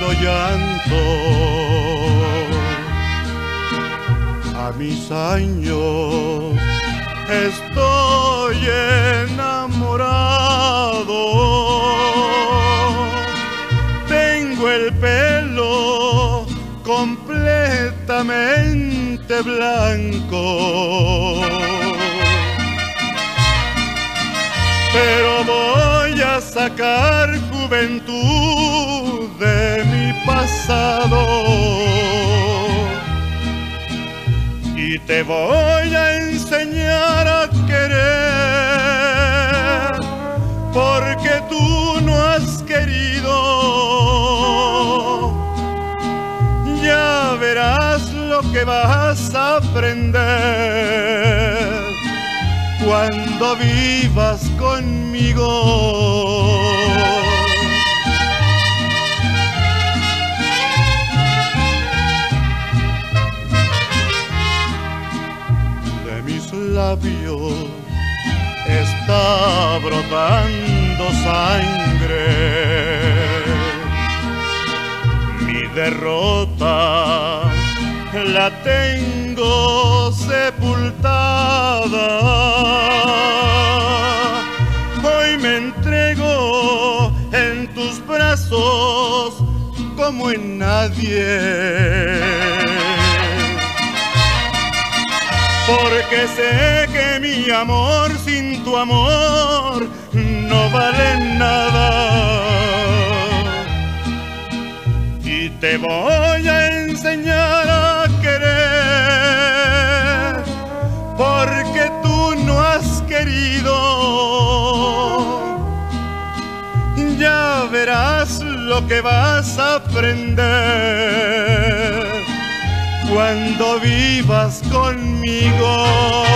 llorando llanto. A mis años estoy enamorado. Tengo el pelo completamente blanco, pero voy a sacar juventud de mi pasado y te voy a enseñar a querer, porque tú no has querido. Ya verás lo que vas a aprender cuando vivas conmigo. De mis labios está brotando sangre. Mi derrota la tengo sepultada. Hoy me entrego en tus brazos como en nadie, porque sé que mi amor sin tu amor no vale nada. Y te voy a enseñar a querer, porque tú no has querido. Ya verás lo que vas a aprender cuando vivas conmigo.